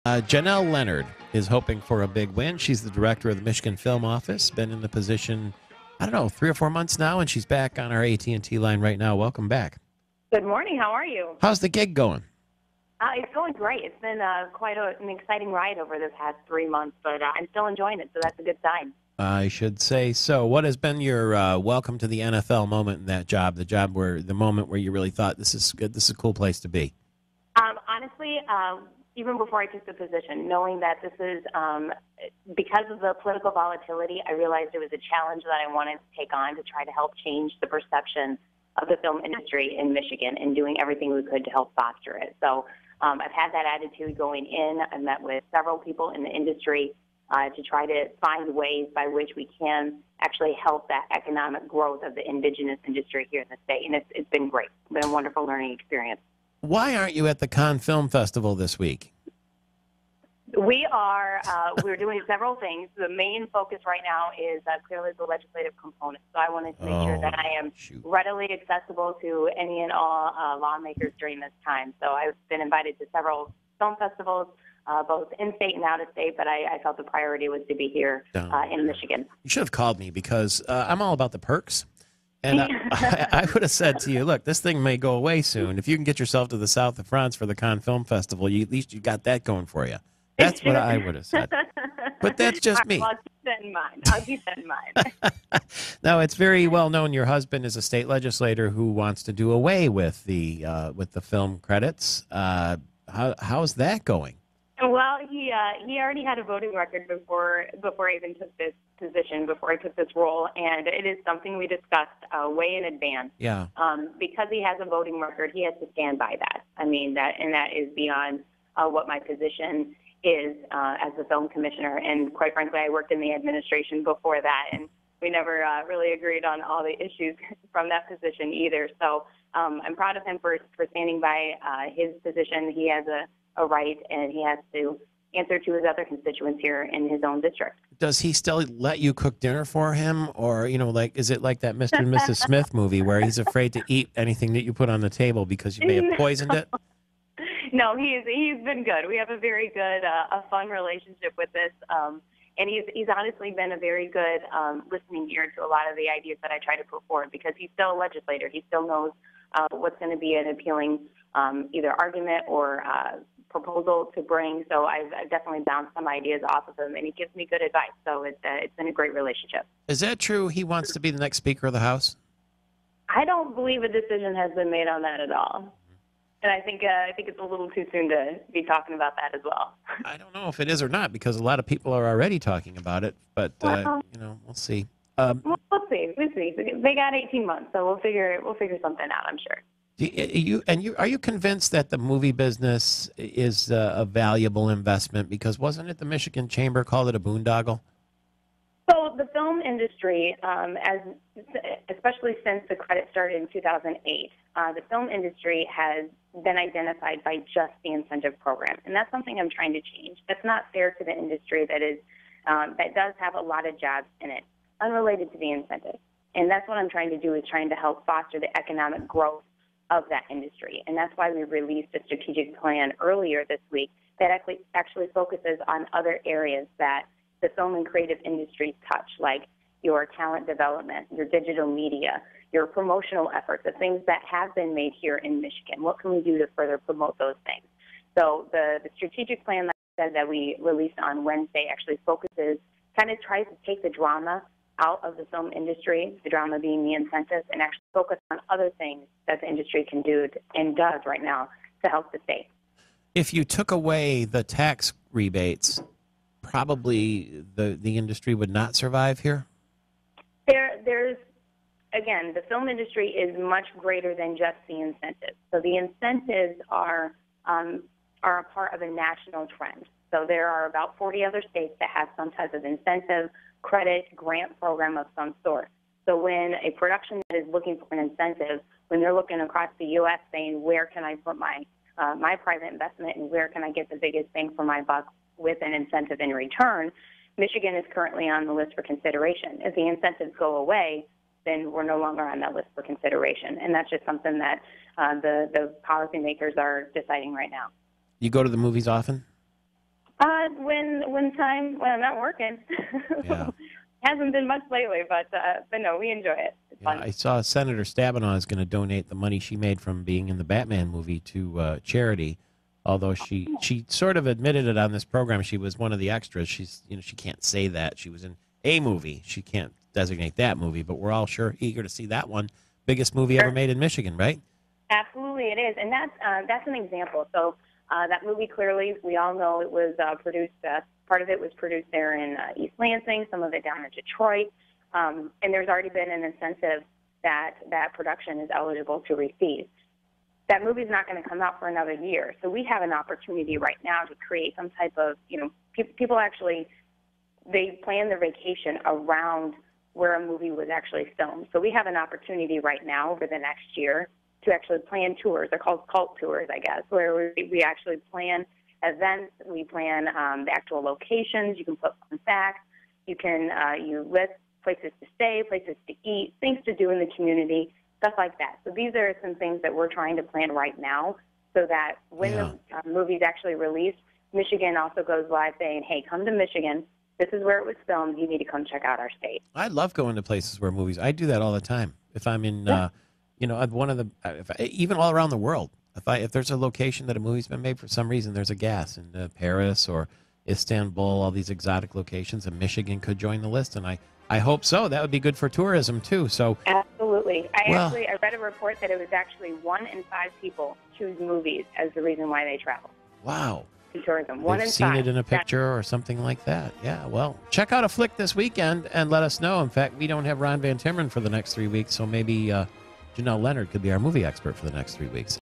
Janelle Leonard is hoping for a big win. She's the director of the Michigan Film Office. Been in the position, I don't know, 3 or 4 months now, and she's back on our AT&T line right now. Welcome back. Good morning. How are you? How's the gig going? It's going great. It's been quite an exciting ride over the past 3 months, but I'm still enjoying it, so that's a good sign. I should say so. What has been your welcome to the NFL moment in that job? The moment where you really thought this is good, this is a cool place to be. Honestly, even before I took the position, knowing that this is because of the political volatility, I realized it was a challenge that I wanted to take on to try to help change the perception of the film industry in Michigan and doing everything we could to help foster it. So I've had that attitude going in. I've met with several people in the industry to try to find ways by which we can actually help that economic growth of the indigenous industry here in the state. And it's been great. It's been a wonderful learning experience. Why aren't you at the Cannes Film Festival this week? We're doing several things. The main focus right now is clearly the legislative component. So I wanted to make sure that I am readily accessible to any and all lawmakers during this time. So I've been invited to several film festivals, both in-state and out-of-state, but I felt the priority was to be here in Michigan. You should have called me because I'm all about the perks. And I would have said to you, look, this thing may go away soon. If you can get yourself to the south of France for the Cannes Film Festival, at least you got that going for you. That's what I would have said. But that's just me. I'll keep that in mind. I'll keep that in mind. Now, it's very well known your husband is a state legislator who wants to do away with the film credits. How's that going? Well, he already had a voting record before I even took this position, before I took this role, and it is something we discussed way in advance. Yeah. Because he has a voting record, he has to stand by that. I mean, that is beyond what my position is as the film commissioner. And quite frankly, I worked in the administration before that, and we never really agreed on all the issues from that position either. So I'm proud of him for standing by his position. He has a right, and he has to answer to his other constituents here in his own district. Does he still let you cook dinner for him? Or, is it like that Mr. and Mrs. Smith movie where he's afraid to eat anything that you put on the table because you may have poisoned it? No, he's been good. We have a very good, a fun relationship with this. And he's honestly been a very good listening ear to a lot of the ideas that I try to put forward, because he's still a legislator. He still knows what's going to be an appealing either argument or proposal to bring. So I've definitely bounced some ideas off of him, and he gives me good advice. So it's been a great relationship. Is that true? He wants to be the next Speaker of the House? I don't believe a decision has been made on that at all. And I think it's a little too soon to be talking about that as well. I don't know if it is or not, because a lot of people are already talking about it. But we'll see. We'll see. They got 18 months, so we'll figure something out, I'm sure. Are you convinced that the movie business is a valuable investment? Because wasn't it the Michigan Chamber called it a boondoggle? So the film industry, especially since the credit started in 2008, the film industry has been identified by just the incentive program, and that's something I'm trying to change. That's not fair to the industry that does have a lot of jobs in it, unrelated to the incentive. And that's what I'm trying to do, is trying to help foster the economic growth of that industry. And that's why we released a strategic plan earlier this week that actually focuses on other areas that the film and creative industries touch, like your talent development, your digital media, your promotional efforts, the things that have been made here in Michigan. What can we do to further promote those things? So the strategic plan that we released on Wednesday actually kind of tries to take the drama out of the film industry, the drama being the incentives, and actually focus on other things that the industry can do and does right now to help the state. If you took away the tax rebates, probably the industry would not survive here? There's again, the film industry is much greater than just the incentives. So the incentives are a part of a national trend. So there are about 40 other states that have some type of incentive, credit, grant program of some sort. So when a production that is looking for an incentive, when they're looking across the U.S. saying, where can I put my private investment and where can I get the biggest bang for my buck with an incentive in return, Michigan is currently on the list for consideration. If the incentives go away, then we're no longer on that list for consideration. And that's just something that the policymakers are deciding right now. You go to the movies often? when I'm not working. Yeah. Hasn't been much lately, but no, we enjoy it. It's Yeah, fun. I saw Senator Stabenow is going to donate the money she made from being in the Batman movie to charity. Although she sort of admitted it on this program, she was one of the extras. She can't say that she was in a movie. She can't designate that movie, but we're all sure eager to see that one. Biggest movie ever made in Michigan, right? Absolutely, it is, and that's an example. So that movie, clearly, we all know it was produced. Part of it was produced there in East Lansing, some of it down in Detroit, and there's already been an incentive that that production is eligible to receive. That movie's not going to come out for another year, so we have an opportunity right now to create some type of, people actually, they plan their vacation around where a movie was actually filmed. So we have an opportunity right now over the next year to actually plan tours. They're called cult tours, I guess, where we actually plan events. We plan the actual locations. You can put fun facts. You can you list places to stay, places to eat, things to do in the community, stuff like that. So these are some things that we're trying to plan right now so that when the movie's actually released, Michigan also goes live saying, hey, come to Michigan. This is where it was filmed. You need to come check out our state. I love going to places where movies. I do that all the time. If I'm in, one of the, even all around the world. If there's a location that a movie's been made for some reason, there's a gas in Paris or Istanbul, all these exotic locations, and Michigan could join the list. And I hope so. That would be good for tourism too. So absolutely. I read a report that it was actually 1 in 5 people choose movies as the reason why they travel. Wow. Tourism. They've seen it in a picture or something like that. Yeah, well, check out a flick this weekend and let us know. In fact, we don't have Ron Van Timmeren for the next 3 weeks, so maybe Janelle Leonard could be our movie expert for the next 3 weeks.